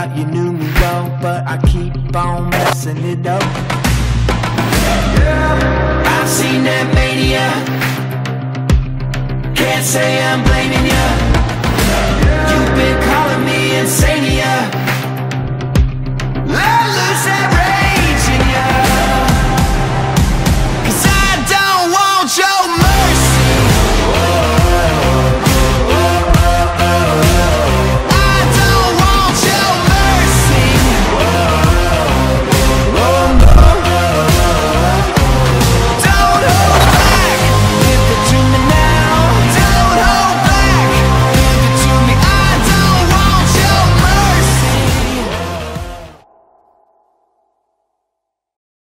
thought you knew me well, but I keep on messing it up. I've seen that mania, can't say I'm blaming you.